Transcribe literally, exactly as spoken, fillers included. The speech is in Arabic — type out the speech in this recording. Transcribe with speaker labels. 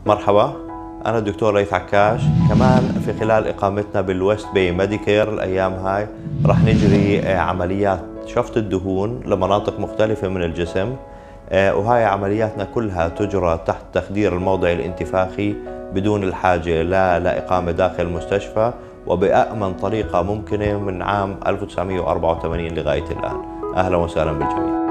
Speaker 1: مرحبا، أنا الدكتور ليث عكاش. كمان في خلال إقامتنا بالويست باي ميديكير الأيام هاي رح نجري عمليات شفط الدهون لمناطق مختلفة من الجسم، وهاي عملياتنا كلها تجرى تحت تخدير الموضع الانتفاخي بدون الحاجة لا لإقامة داخل المستشفى، وبأأمن طريقة ممكنة من عام ألف وتسعمئة وأربعة وثمانين لغاية الآن. أهلا وسهلا بالجميع.